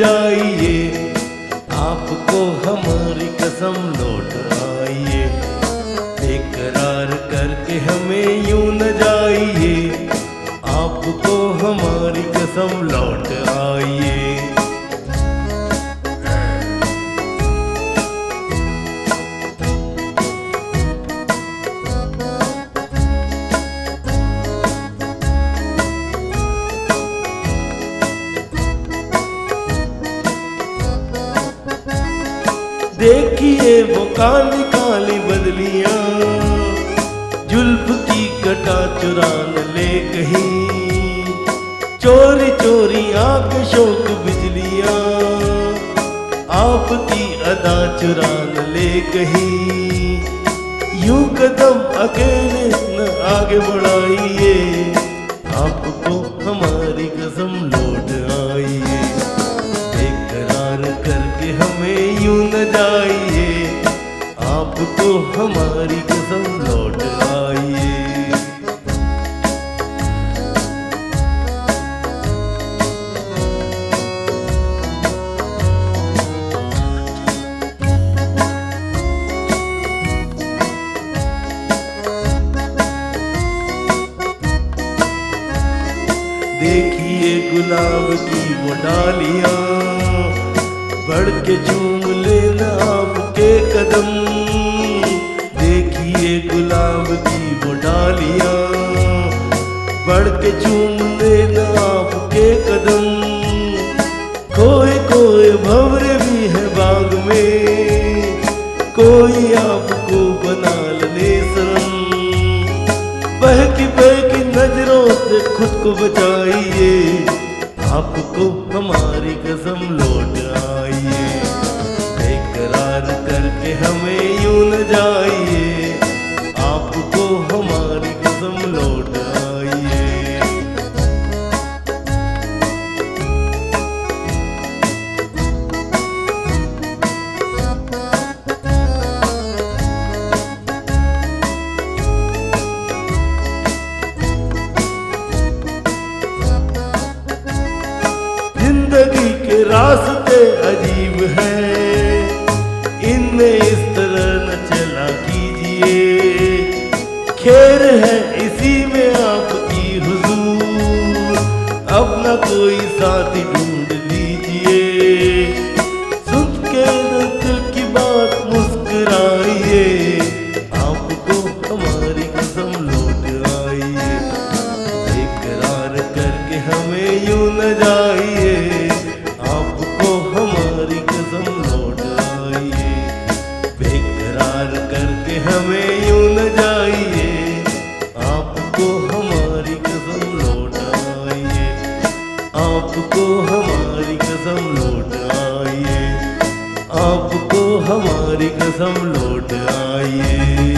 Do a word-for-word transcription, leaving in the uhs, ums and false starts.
जाइए, आपको हमारी कसम लौट आइए। बेकरार करके हमें यूं न जाइए, आपको हमारी कसम लौट आइए। देखिए वो काली काली बदलियां, जुल्फ की कटा चुरा न ले कहीं। चोरी चोरी आंख शोक बिजलियां, आपकी अदा चुरा न ले कहीं। यूं कदम अकेले न आगे बढ़ाइए, आपको हमारी कसम लौट आइए। बेकरार करके हमें यूं न जाइए, आपको हमारी कसम लौट आइए। देखिए गुलाब की वो डालियां, बढ़ के चूम लेना आपके कदम। देखिए गुलाब की वो डालियां, बढ़ के चूम लेना आपके कदम। कोई कोई भंवरे भी है बाग में, कोई आपको बना ले सनम। बहकी बहकी नजरों से खुद को बचाइए, आपको हमारी कसम लौट आइए। बेकरार करके हमें यूं न जाइए, आपको हमारी कसम लौट आइए। जिंदगी के रास्ते अजीब हैं, इनमें इस तरह न चला कीजिए। खैर है इसी में आपकी हुजूर, अपना कोई साथी ढूंढ लीजिए। सुन के दिल की बात मुस्कुराइए, आपको हमारी कसम लौट आइए। बेकरार करके हमें यूं न जाइए, आपको हमारी कसम लौट आइए। बेकरार करके हमें यूं न जाइए, आपको हमारी कसम लौट आइए। आपको हमारी कसम लौट आइए, आपको हमारी कसम लौट आइए।